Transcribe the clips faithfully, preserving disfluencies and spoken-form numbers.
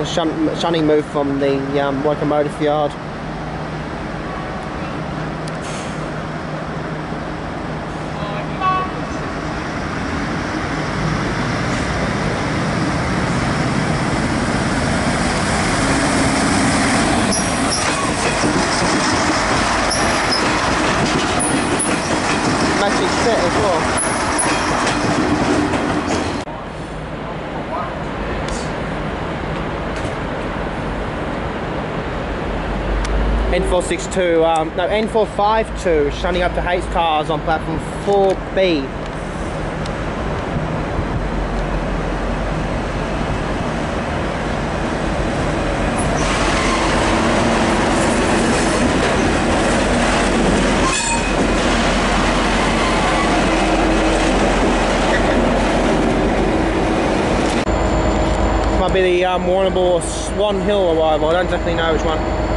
shun shunning move from the um, locomotive yard. Matching set as well. N four sixty-two, um, no, N four fifty-two, shunting up to H cars on platform four B. Might be the um, Warrnambool or Swan Hill arrival, I don't exactly know which one.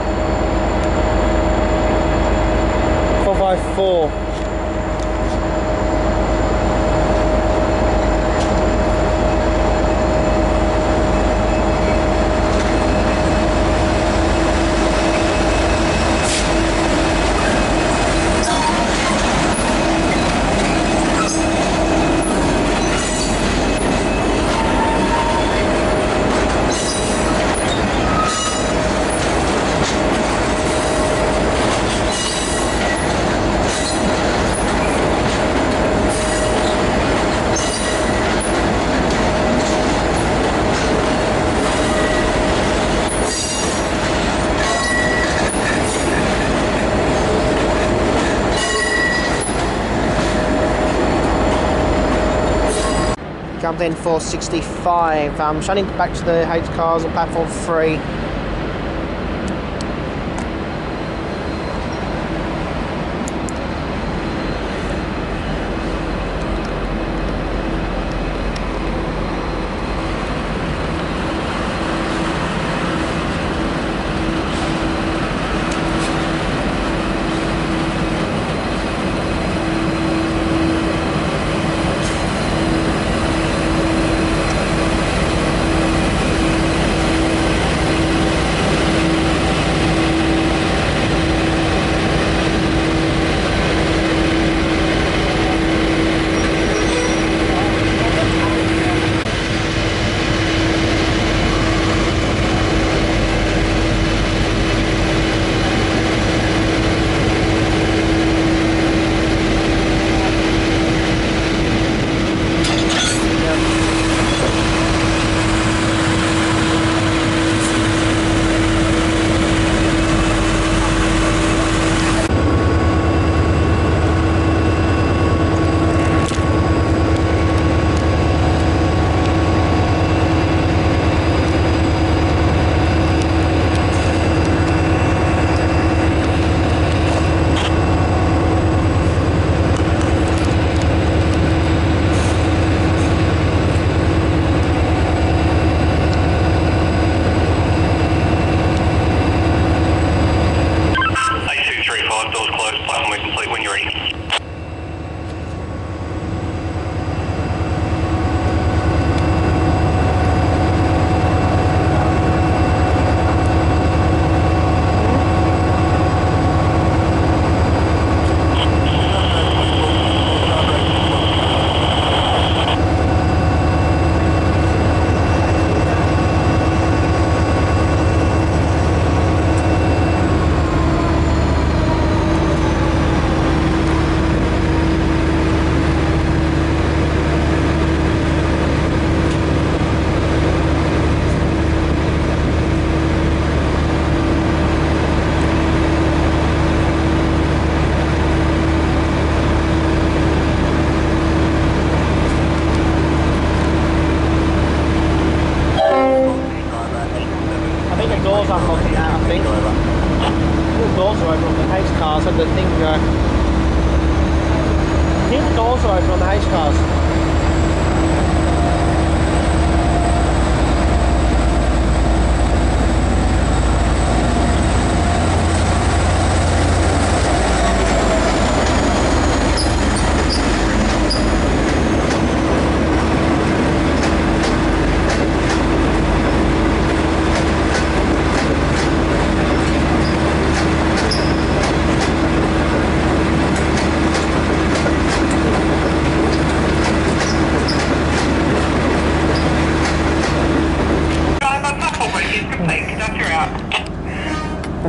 four five four. Comes in four sixty-five, um, shunting back to the H cars on platform three.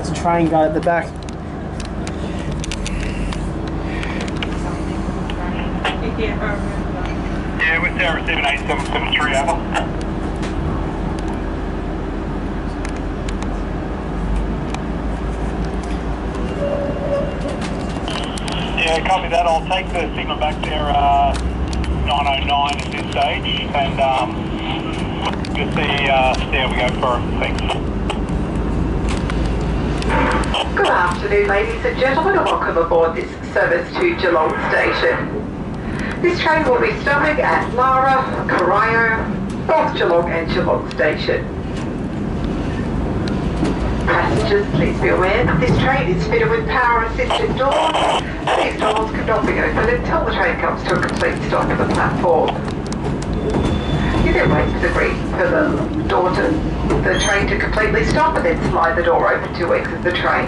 That's a train guy at the back. Yeah, we're there receiving eight seven seven three over. Yeah, copy that. I'll take the signal back there, uh, nine oh nine at this stage, and um, just see, uh, see how we go for it. Thanks. Good afternoon, ladies and gentlemen, and welcome aboard this service to Geelong Station. This train will be stopping at Lara, Corio, North Geelong and Geelong Station. Passengers, please be aware that this train is fitted with power-assisted doors, and these doors cannot be opened until the train comes to a complete stop at the platform. You then wait for the green for the door to the train to completely stop, and then slide the door open to exit the train.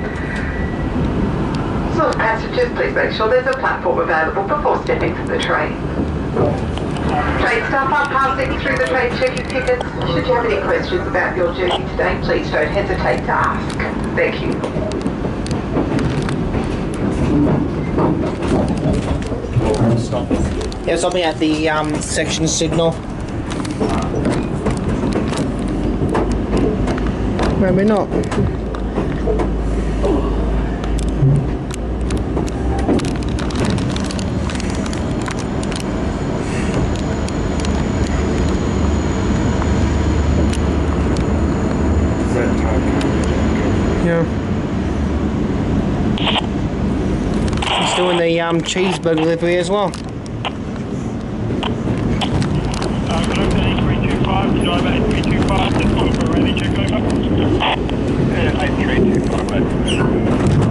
So passengers, please make sure there's a platform available before stepping from the train. Train staff are passing through the train checking tickets. Should you have any questions about your journey today, please don't hesitate to ask. Thank you. Stop. Yeah, stopping at the um, section signal. Maybe not. Yeah. He's doing the um, cheeseburger delivery as well. Uh, good afternoon, eight three two five, driver eight three two five, just looking for a ready check over. Yeah, eight three two five, eight.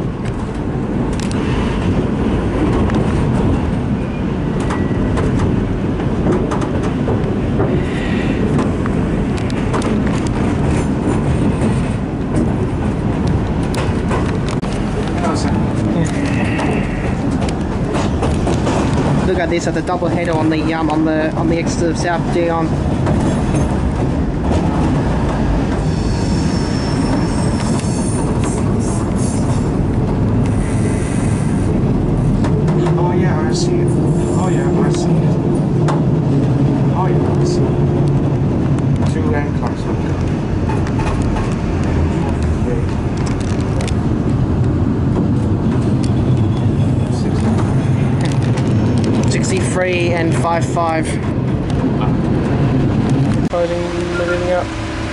Look at this at the double header on the um on the on the exit of South Dion. Oh yeah, I see it. Oh yeah, I see it. Oh yeah, I see it. Two end cars. sixty-three and five five. Closing everything up.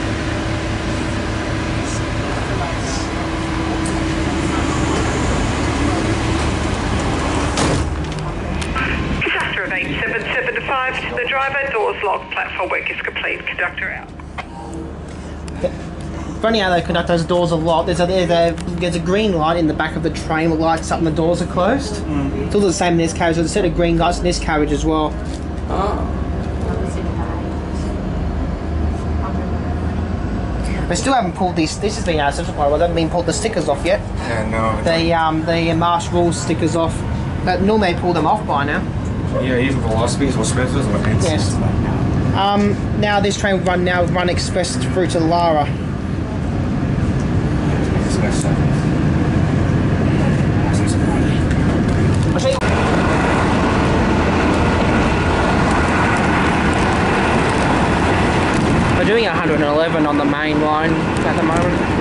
Conductor of eight seven seven five to the driver, doors locked, platform work is complete, conductor out. Funny how they conduct those doors a lot. There's a, there's a there's a green light in the back of the train that lights up when the doors are closed. Mm. It's all the same in this carriage. There's a set of green lights in this carriage as well. Oh. They still haven't pulled these. This has been out since well, they haven't been pulled the stickers off yet. Yeah, no. The um the Marsh Rules stickers off. But normally they pull them off by now. Yeah, even velocities or speeds or anything. Yes. Um. Now this train will run now run express through to Lara. I'll show you. We're doing one hundred eleven on the main line at the moment.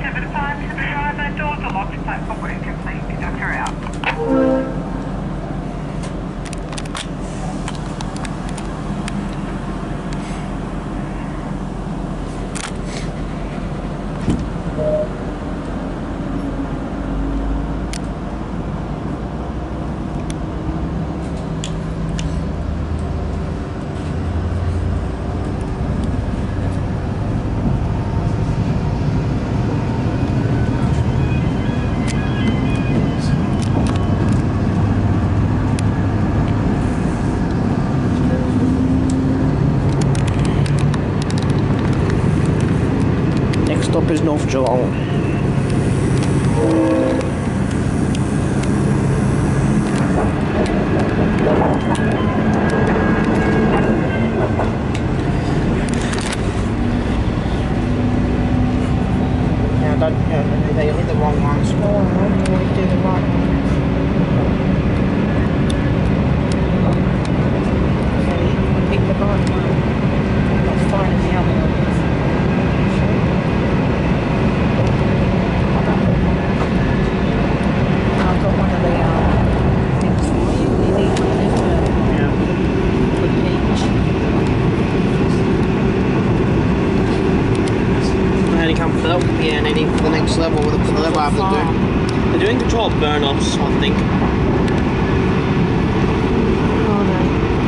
seven five to the driver. Doors are locked. Platform work complete. Conductor out. Next stop is North Geelong. Yeah, don't, yeah, they hit the wrong ones. Oh, I always do the right one. Okay, pick the right one. That's fine in the other one. I've got one of the uh, things for you. You need one of them to yeah. put each. Any comfort? Yeah, and any for the next level with the level I have to do. They're doing controlled burn-offs, I think. Oh no.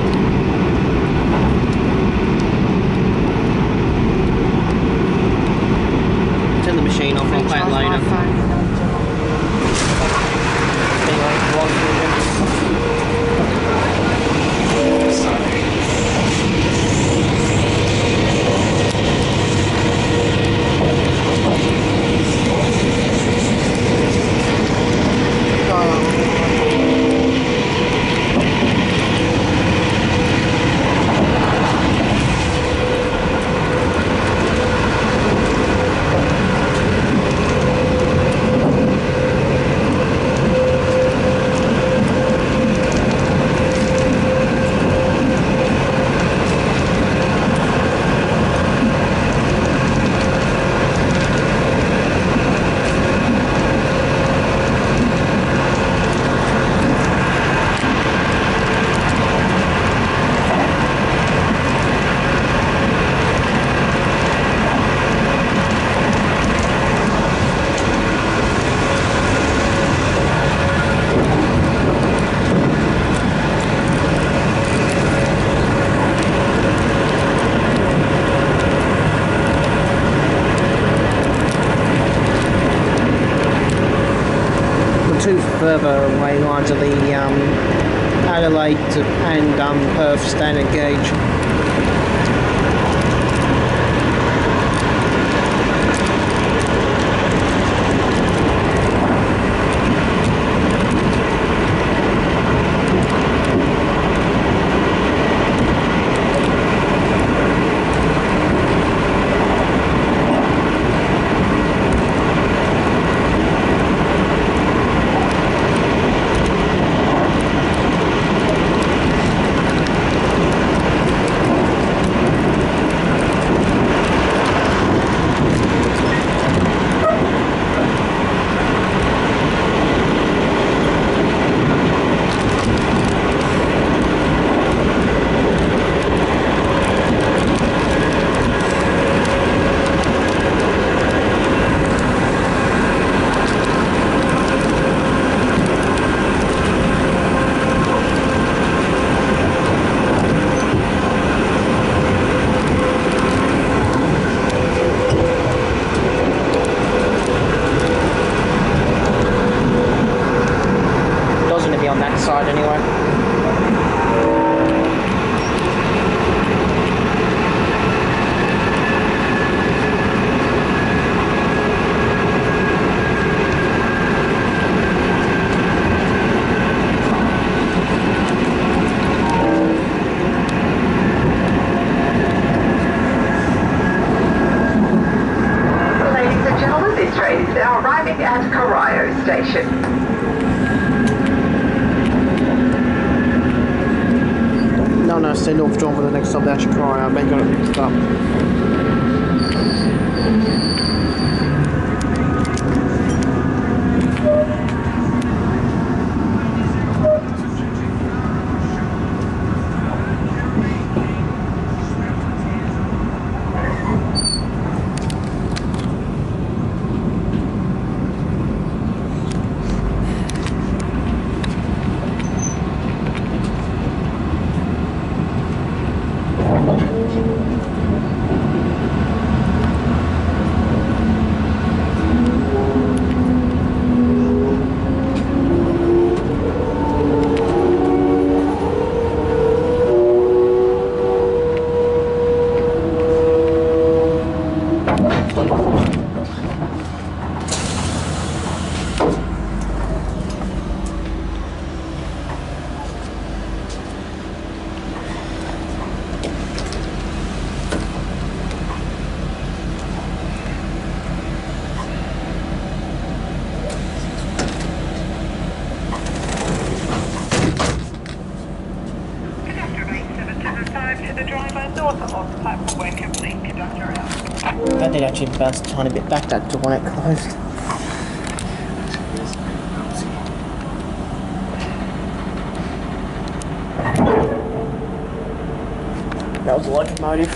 Turn the machine off, I'll play it later. Two further away lines are the um, Adelaide to, and um, Perth standard gauge. No, no, stay North Geelong for the next stop, that's Chikorai. I may got it mixed up. That did actually bounce a tiny bit back, that door when it closed. That was a locomotive.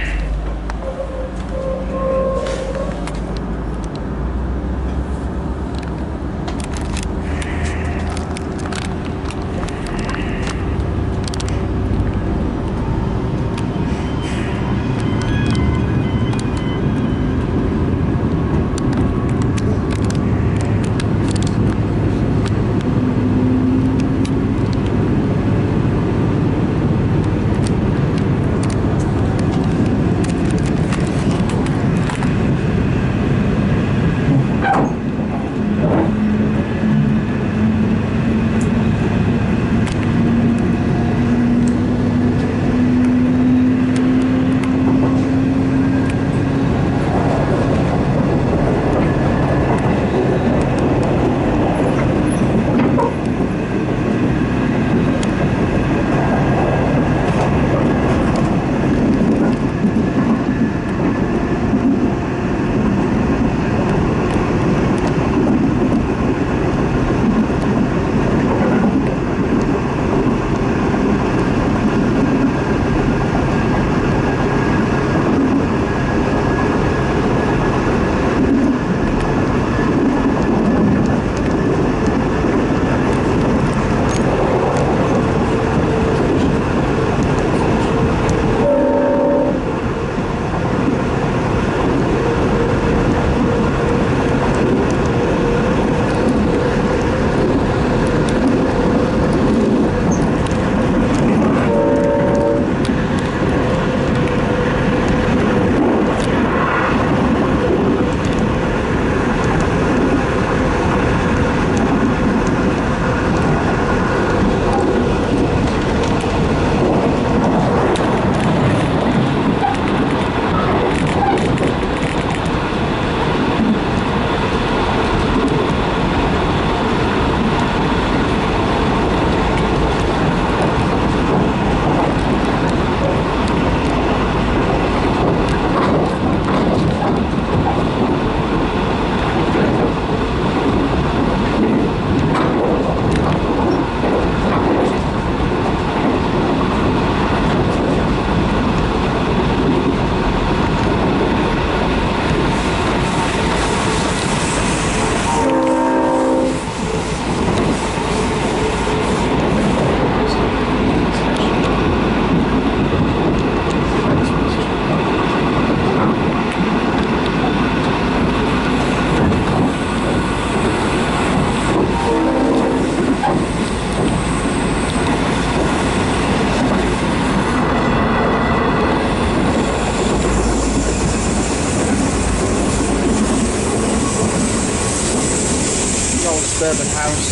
Suburban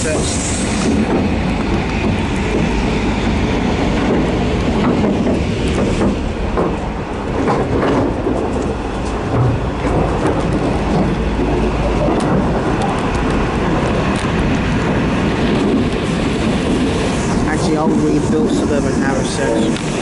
Harrow Actually, I'll rebuild Suburban Harrow six.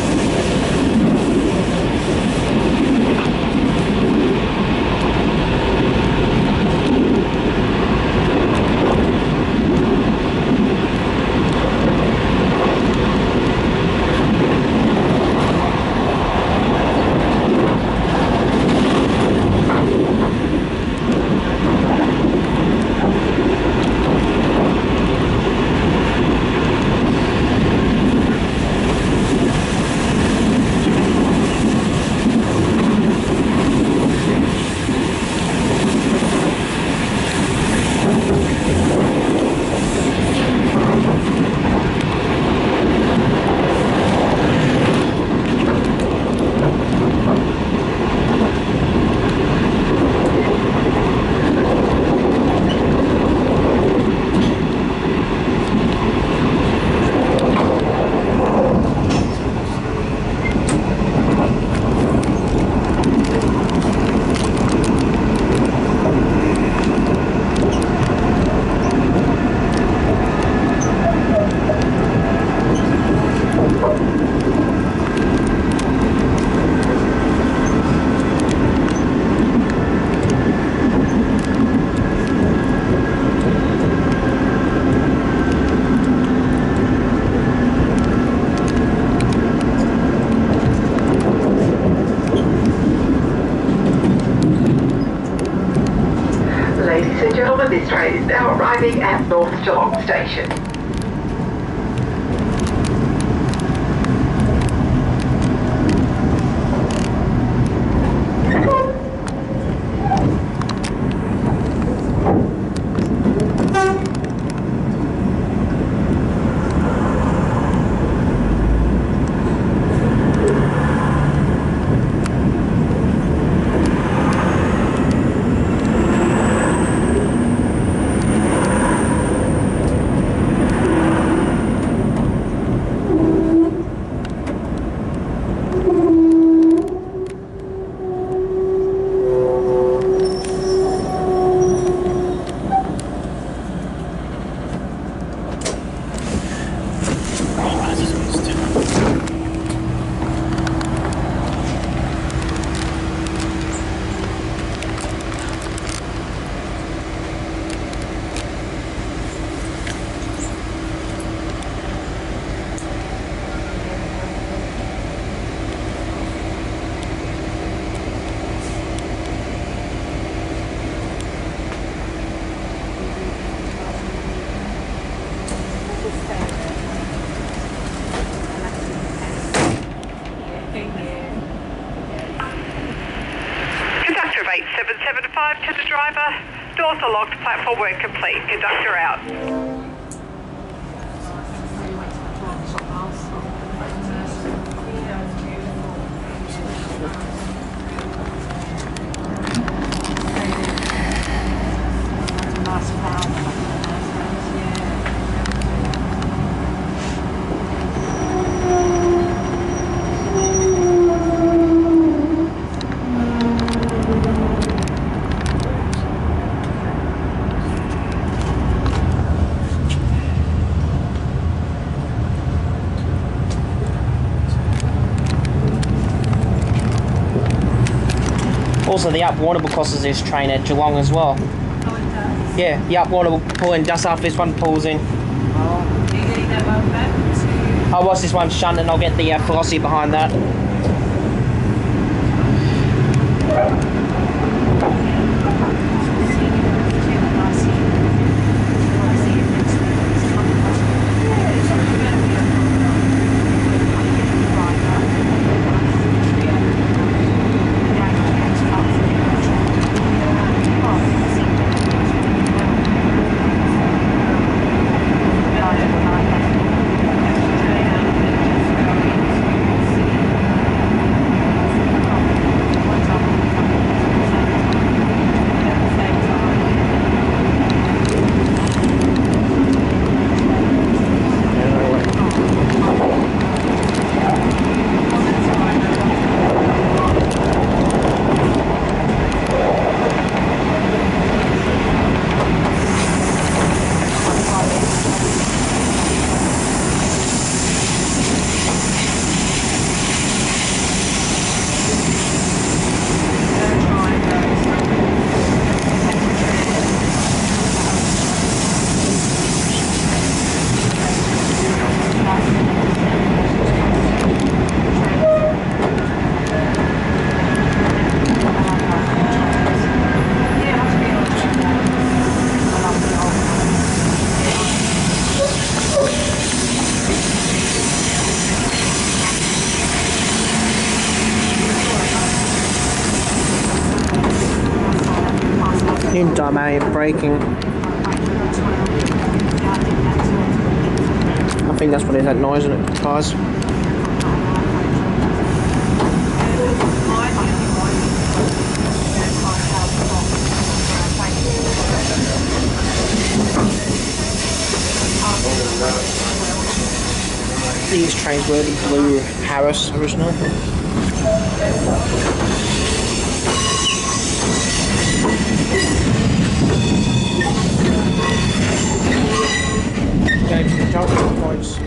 and this train is now arriving at North Geelong Station. Conductor of eight seven seven five to the driver. Doors are locked, platform work complete. Conductor out. Also, the up water will crosses this train at Geelong as well. Oh, it does? Yeah, the up water will pull in just after this one pulls in. Oh, do you need that one back to... I'll watch this one shunt and I'll get the uh, velocity behind that. In dynamic braking. I think that's what it is, that noise in it, cars. These trains were the blue Harris original. Going to the junction points.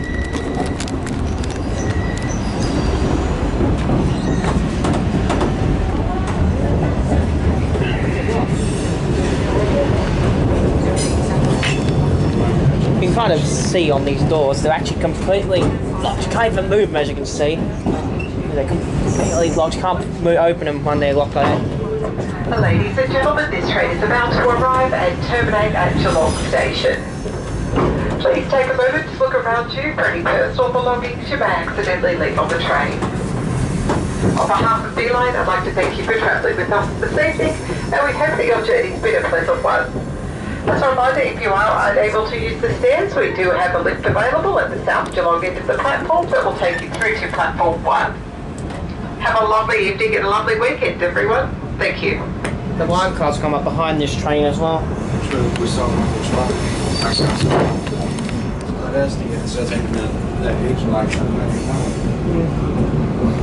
You can kind of see on these doors, they're actually completely locked. You can't even move them, as you can see. They're completely locked. You can't move, open them when they're locked like that. Ladies and gentlemen, this train is about to arrive and terminate at Geelong Station. Please take a moment to look around you for any personal belongings you may accidentally leave on the train. On behalf of Beeline, I'd like to thank you for travelling with us this evening, and we hope that your journey's been a pleasant one. As a reminder, if you are unable to use the stairs, we do have a lift available at the South Geelong end of the platform that will take you through to platform one. Have a lovely evening and a lovely weekend, everyone. Thank you. The wine car's come up behind this train as well. True, we saw one of those spots. That's awesome. That's the end. So taking that, that age like that.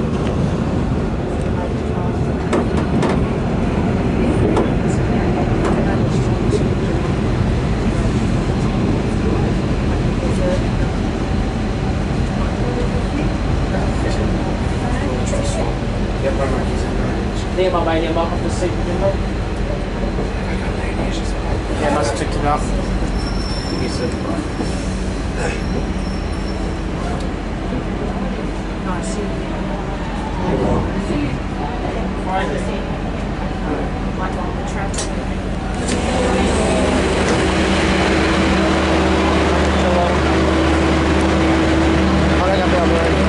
Near my mania mark off the seat, didn't they? Yeah, must have took it up. He said, Nice. Like on the traffic. I think I'll be on the road.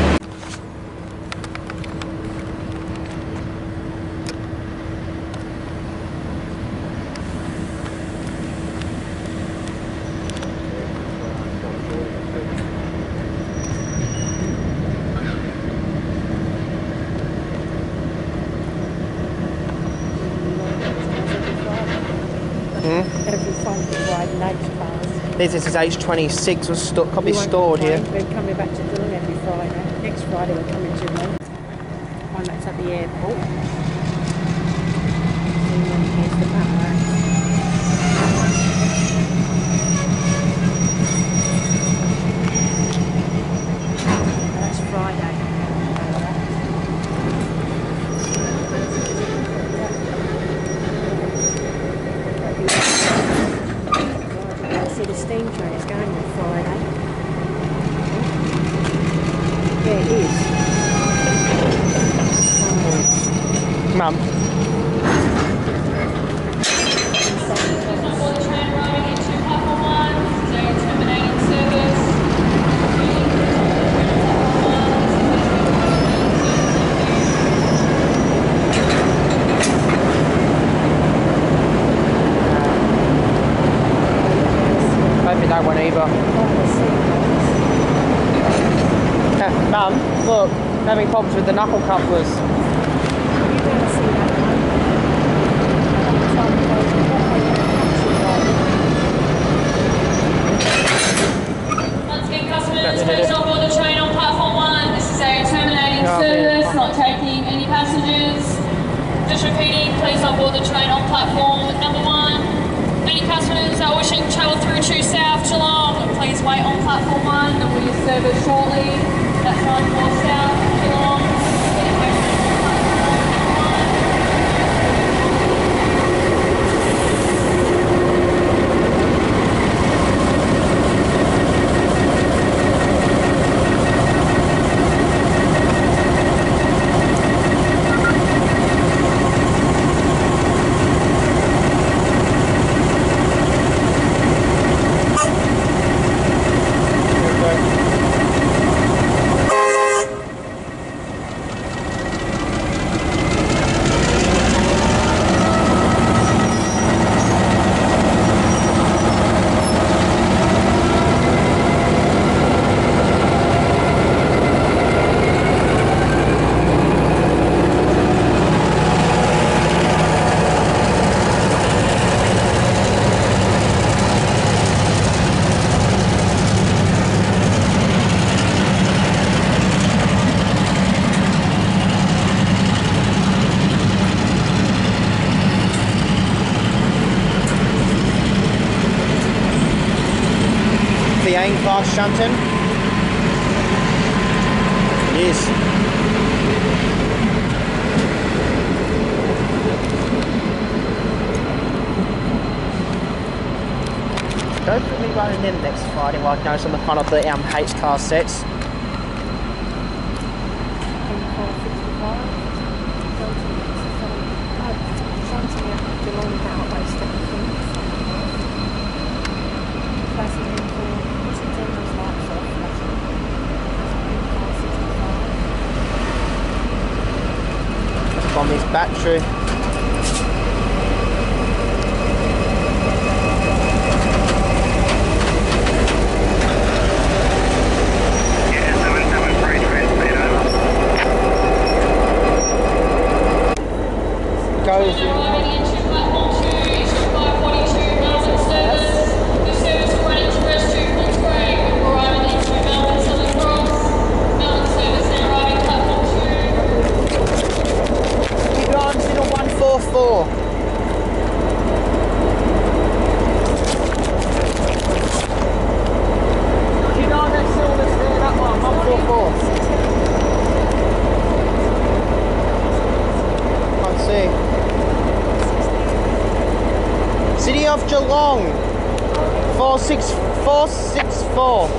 Every Sunday riding H cars. This is H twenty-six, was sto probably We won't stored here. complain. We're coming back to Geelong every Friday. Next Friday we're coming to Geelong. One that's at the airport. And then here's the back. That's Friday. See the steam train is going on Friday. Yeah, it is. Mum. On board the train arriving into platform one, this is a terminating service. Maybe that one either. Uh, Mum, look, having problems with the knuckle couplers. Once again, customers, please on board the train on platform one. This is a terminating Yeah, service, yeah. not taking any passengers. Just repeating, please on board the train on platform number one. Any customers that are wishing to travel through to South Geelong, please wait on platform one. There will be a service shortly. That's on for South Geelong. The A class shunting. It is. Don't put me running in next Friday like I noticed on the front of the um, H class sets. twenty-four fifty-five. Shunting battery. Goes in. Arriving into platform two, five forty-two Melbourne service. The service will run express to Footscray. Arriving into Melbourne Southern Cross. Melbourne service now arriving platform two. Keep on, signal one four four. Keep on, that silver's there, that one, one four four. Can't see. City of Geelong, four six four six four.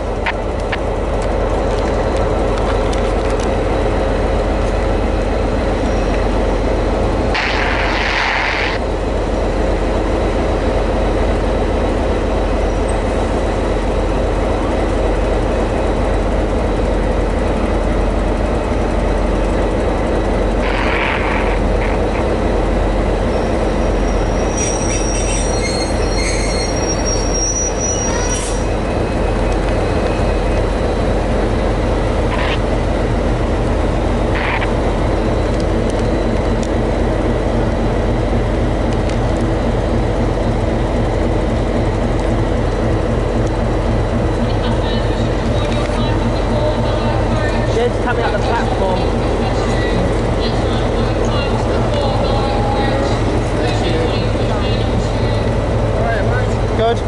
Jed's coming up the platform. Good.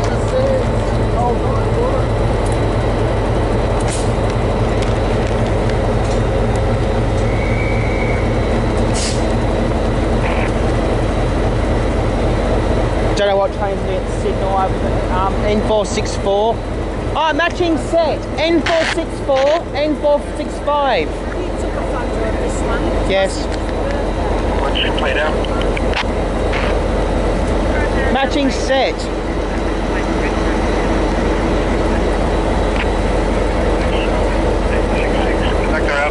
Don't know what train's near the signal over the um, N four six four. Ah, matching set. N four six four, N four six five. You took a photo of this one. Yes. One should play out. Matching set. Conductor out.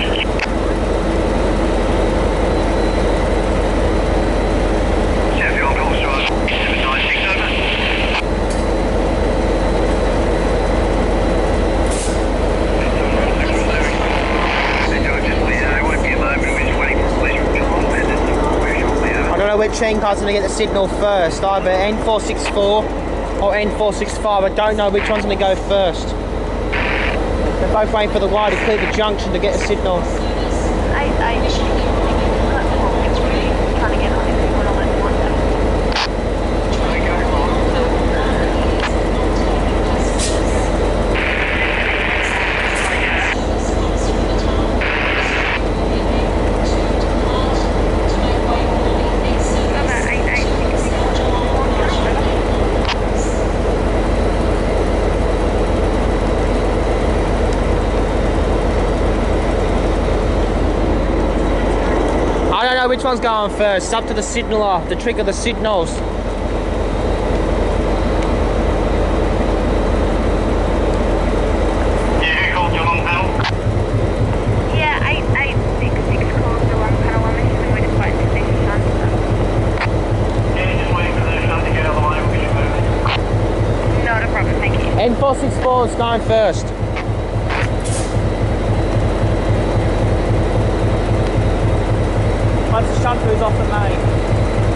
Chevy on call strike. seven nine six over. I don't know which train car's going to get the signal first, either N four six four or N four six five. I don't know which one's going to go first. They're both waiting for the wire to clear the junction to get a signal. I, I trying to get on everyone all at once. I don't know which one's going first. It's up to the signaller, the trick of the signals. Yeah, who called Geelong panel? Yeah, eight eight six six calls the one panel. I'm assuming we're just waiting for this shunt. Yeah, just waiting for the shunt to get out of the way. We'll get moving. Not a problem, thank you. N four six four is going first. Once the shunter is off the main.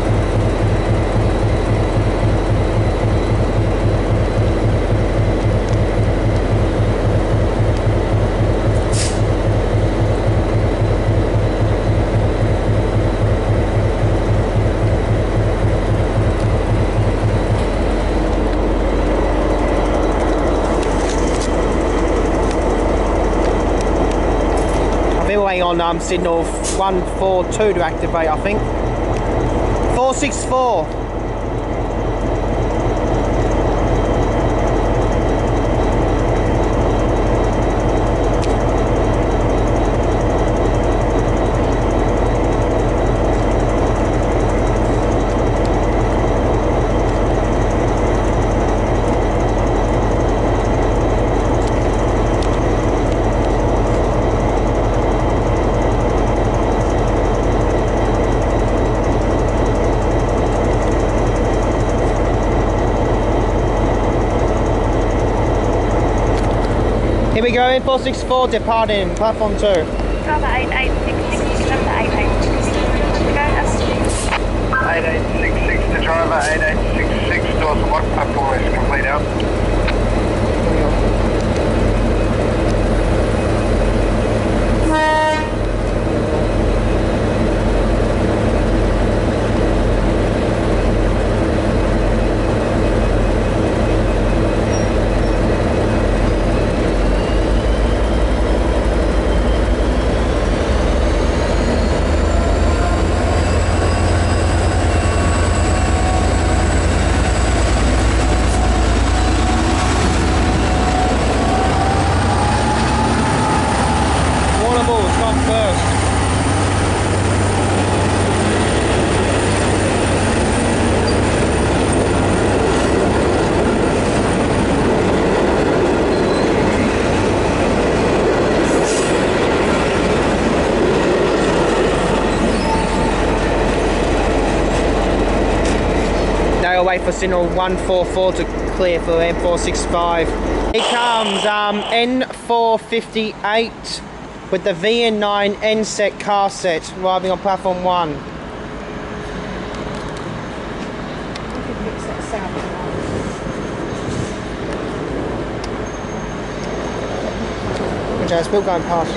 Waiting on um, signal one four two to activate, I think. four six four. go, N four six four departing, platform two. Driver eight eight six six, number eight eight six six. Go, eight eight six six to driver, eight eight six six, doors locked, platform is complete out. Wait for signal one four four to clear for N four six five. Here comes um, N four fifty-eight with the V N nine N set car set arriving on platform one. Okay, it's still going past.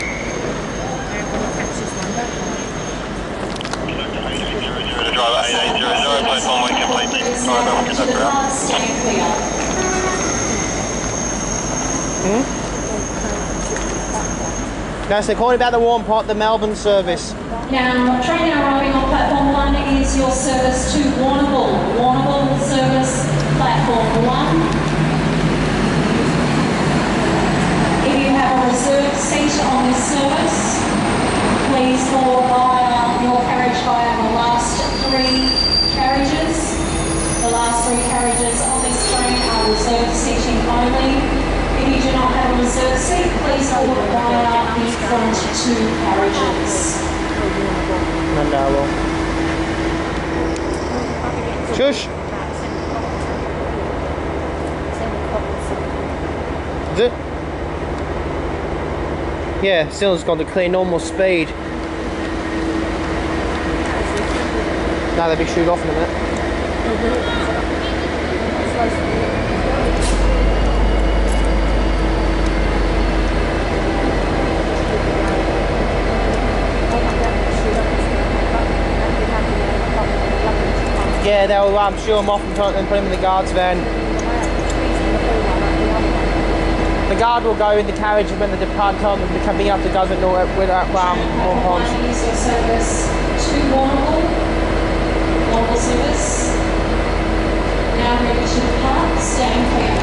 Driver eight eight zero zero, platform one complete. Driver, conductor out. Hmm? No, so they're calling about the warm pot, the Melbourne service. Now, train now arriving on platform one is your service to Warrnambool. Warrnambool service, platform one. If you have a reserved seat on this service, please board via your carriage via the last three carriages. The last three carriages on this train are reserved seating only. If you do not have a reserved seat, please board via the front two carriages. Mandalo. Shush! Is it? Yeah, Sill's got to clear normal speed. Now they'll be shoot off in a minute. Yeah, they'll um, shoo them off and put them in the guard's van. The guard will go in the carriage when the depart time will be coming up to Doesn't know with um, more ponds. Use your service to Warrnambool. Warrnambool service. Now ready to depart, stand clear.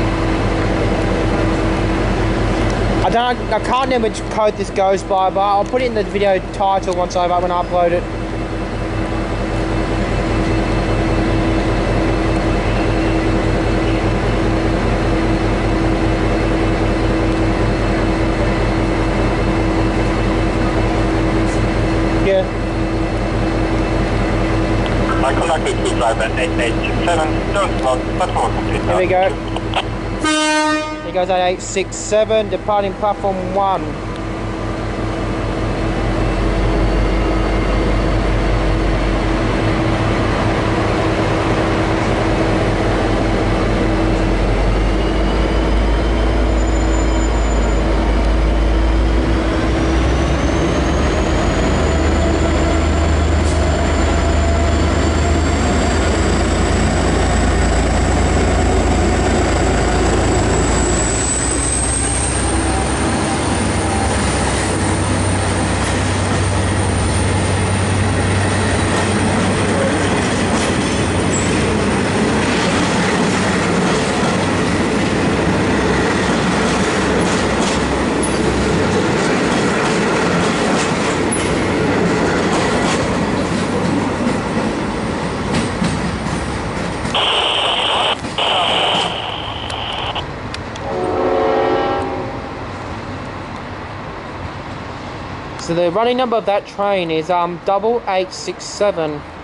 I don't, I can't remember which code this goes by, but I'll put it in the video title once I when I upload it. Yeah. I contacted to driver eight eight six seven, don't slot, platform complete. Here we go. Here goes eight eight six seven, departing platform one. So the running number of that train is um double eight six seven.